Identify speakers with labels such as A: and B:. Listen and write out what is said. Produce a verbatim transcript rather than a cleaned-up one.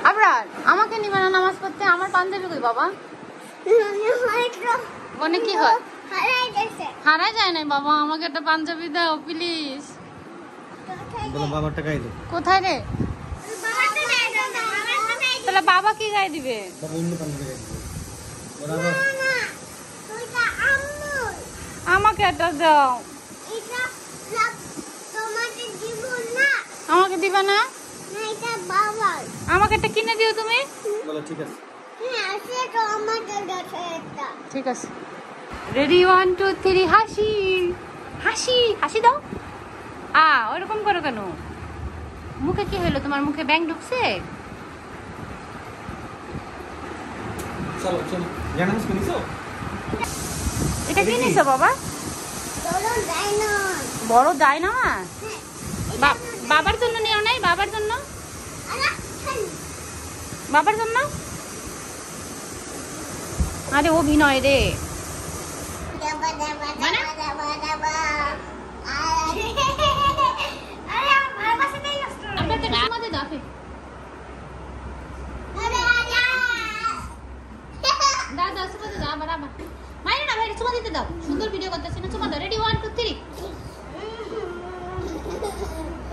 A: আবরার আমাকে নিবে না নামাজ পড়তে? আমার পাঞ্জাবি কই বাবা? মনে কি হয়? হারাই যায় না বাবা, আমাকে একটা পাঞ্জাবি দাও প্লিজ। কোথায় রে? তাহলে বাবা কি গায়ে দিবে? আমাকে একটা দাও। আমাকে দিবা না? আমাকে একটা কিনে দিও তুমি। ঠিক আছে, রেডি, ওয়ান টু থ্রি, হাসি হাসি হাসি দাও। আ ওরকম করো কেন? মুখে কি হলো তোমার? মুখে ব্যাং ঢুকছে? এটা কি নিছো বাবা? বড় যায় না? বাবার জন্য নিও নাই? বাবার জন্য? বাবার জন্য? আরে অভিনয় রে। সুন্দর ভিডিও করতেছি না, চুমা দাও। Ready, one two three.